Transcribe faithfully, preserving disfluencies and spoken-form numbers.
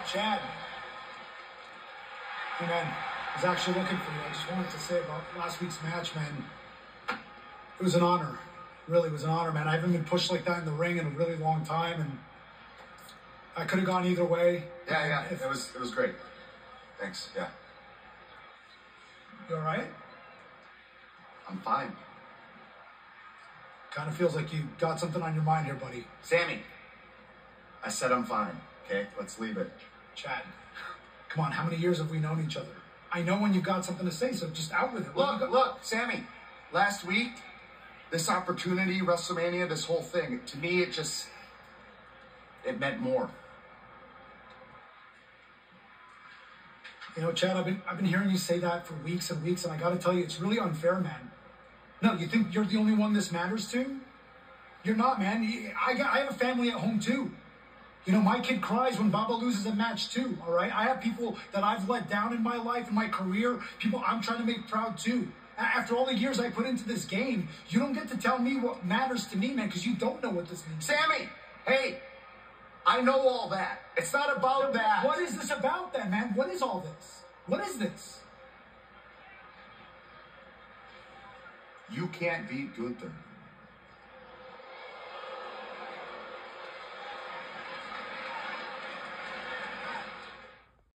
Chad. Hey, man. I was actually looking for you. I just wanted to say about last week's match, man. It was an honor. Really, it was an honor, man. I haven't been pushed like that in the ring in a really long time, and I could have gone either way. Yeah, yeah. If, it was it was great. Thanks. Yeah. You all right? I'm fine. Kind of feels like you got something on your mind here, buddy. Sammy, I said I'm fine. Okay, let's leave it. Chad, come on. How many years have we known each other? I know when you've got something to say, so just out with it. Look, look, Sammy. Last week, this opportunity, WrestleMania, this whole thing, to me, it just, it meant more. You know, Chad, I've been, I've been hearing you say that for weeks and weeks, and I got to tell you, it's really unfair, man. No, you think you're the only one this matters to? You're not, man. I, got, I have a family at home, too. You know, my kid cries when Baba loses a match, too, all right? I have people that I've let down in my life, in my career, people I'm trying to make proud, too. After all the years I put into this game, you don't get to tell me what matters to me, man, because you don't know what this means. Sammy, hey, I know all that. It's not about that. What is this about, then, man? What is all this? What is this? You can't beat Gunther.